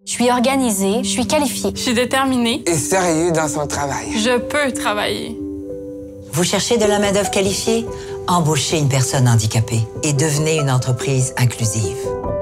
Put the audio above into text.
Je suis organisée, je suis qualifiée. Je suis déterminée. Et sérieux dans son travail. Je peux travailler. Vous cherchez de la main-d'œuvre qualifiée? Embauchez une personne handicapée et devenez une entreprise inclusive.